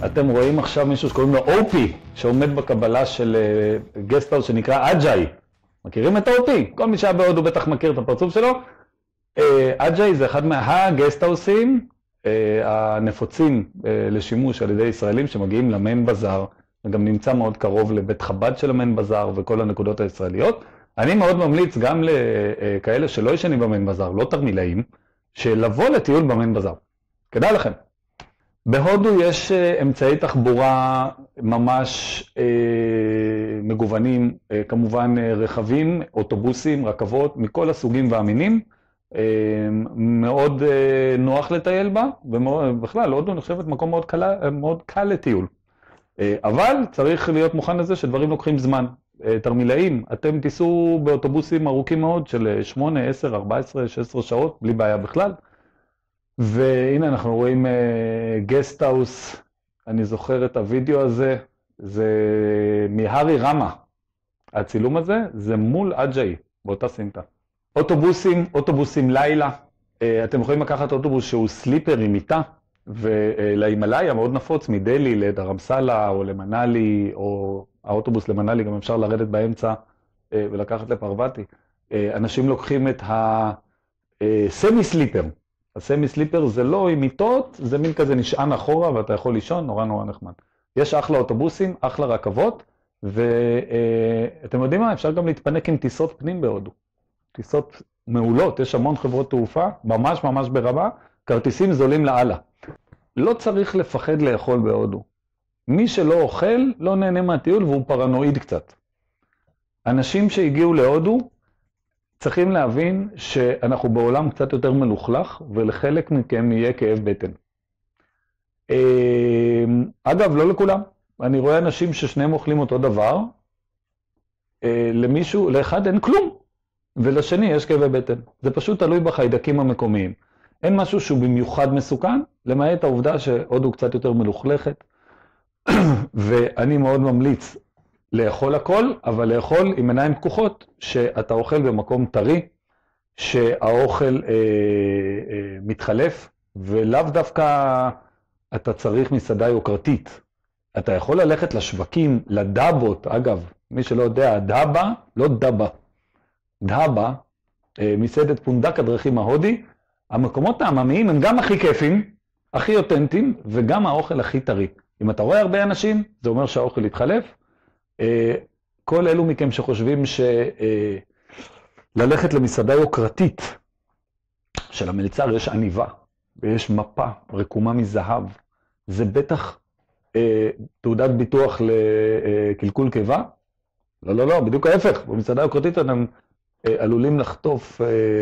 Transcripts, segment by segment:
אתם רואים עכשיו מישהו שקוראים לו אופי, שעומד בקבלה של גסטהאוס שנקרא אג'אי. מכירים את אופי? כל מי שהיה בהודו בטח מכיר את הפרצוף שלו. אג'אי זה אחד מהגסטהאוסים הנפוצים לשימוש על ידי ישראלים שמגיעים למיין בזאר, וגם נמצא מאוד קרוב לבית חב"ד של המיין בזאר וכל הנקודות הישראליות. אני מאוד ממליץ גם לכאלה שלא ישנים במיין בזאר, לא תרמילאים, שלבוא לטיול במיין בזאר. כדאי לכם. בהודו יש אמצעי תחבורה ממש מגוונים, כמובן רכבים, אוטובוסים, רכבות, מכל הסוגים והמינים. מאוד נוח לטייל בה, ובכלל, הודו נחשבת מקום מאוד קל לטיול. אבל צריך להיות מוכן לזה שדברים לוקחים זמן. תרמילאים, אתם תיסעו באוטובוסים ארוכים מאוד של 8, 10, 14, 16 שעות, בלי בעיה בכלל. והנה אנחנו רואים גסטהאוס, אני זוכר את הוידאו הזה, זה מהרי רמה. הצילום הזה זה מול אג'אי, באותה סמטה. אוטובוסים לילה, אתם יכולים לקחת אוטובוס שהוא סליפר עם מיטה, ולהימאליה מאוד נפוץ מדלי לדרמסלה או למנאלי, או האוטובוס למנאלי גם אפשר לרדת באמצע ולקחת לפרווטי. אנשים לוקחים את הסמי סליפר. הסמי סליפר זה לא עם מיטות, זה מין כזה נשען אחורה ואתה יכול לישון, נורא נורא נחמד. יש אחלה אוטובוסים, אחלה רכבות, ואתם יודעים מה? אפשר גם להתפנק עם טיסות פנים בהודו. טיסות מעולות, יש המון חברות תעופה, ממש ממש ברמה, כרטיסים זולים לעלה. לא צריך לפחד לאכול בהודו. מי שלא אוכל לא נהנה מהטיול והוא פרנואיד קצת. אנשים שהגיעו להודו צריכים להבין שאנחנו בעולם קצת יותר מלוכלך, ולחלק מכם יהיה כאב בטן. אגב, לא לכולם. אני רואה אנשים ששניהם אוכלים אותו דבר, לאחד אין כלום, ולשני יש כאבי בטן. זה פשוט תלוי בחיידקים המקומיים. אין משהו שהוא במיוחד מסוכן, למעט העובדה שהודו קצת יותר מלוכלכת, ואני מאוד ממליץ לאכול הכל, אבל לאכול עם עיניים פקוחות, שאתה אוכל במקום טרי, שהאוכל מתחלף, ולאו דווקא אתה צריך מסעדה יוקרתית. אתה יכול ללכת לשווקים, לדאבות, אגב, מי שלא יודע, דאבה, לא דאבה, דאבה, מסעדת פונדק הדרכים ההודי, המקומות העממיים הם גם הכי כיפים, הכי אותנטיים, וגם האוכל הכי טרי. אם אתה רואה הרבה אנשים, זה אומר שהאוכל יתחלף. כל אלו מכם שחושבים שללכת למסעדה יוקרתית של המלצר יש עניבה, ויש מפה רקומה מזהב, זה בטח תעודת ביטוח לקלקול קיבה? לא, לא, לא, בדיוק ההפך. במסעדה יוקרתית אתם עלולים לחטוף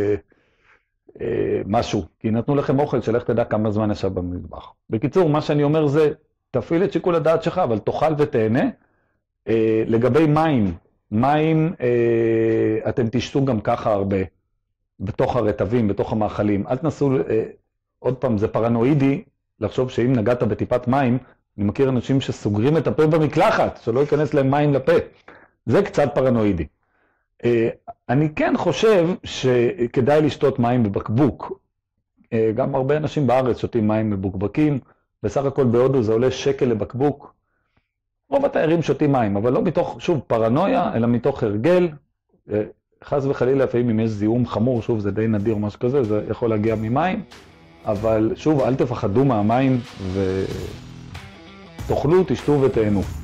משהו, כי נתנו לכם אוכל שלך תדע כמה זמן ישב במטבח. בקיצור, מה שאני אומר זה, תפעיל את שיקול הדעת שלך, אבל תאכל ותהנה. לגבי מים אתם תשתו גם ככה הרבה, בתוך הרטבים, בתוך המאכלים. אל תנסו, עוד פעם, זה פרנואידי, לחשוב שאם נגעת בטיפת מים, אני מכיר אנשים שסוגרים את הפה במקלחת, שלא ייכנס להם מים לפה. זה קצת פרנואידי. אני כן חושב שכדאי לשתות מים בבקבוק. גם הרבה אנשים בארץ שותים מים מבוקבקים, בסך הכל בהודו זה עולה שקל לבקבוק. רוב התיירים שותים מים, אבל לא מתוך, שוב, פרנויה, אלא מתוך הרגל. חס וחלילה, לפעמים אם יש זיהום חמור, שוב, זה די נדיר או משהו כזה, זה יכול להגיע ממים. אבל שוב, אל תפחדו מהמים ותאכלו, תשתו ותהנו.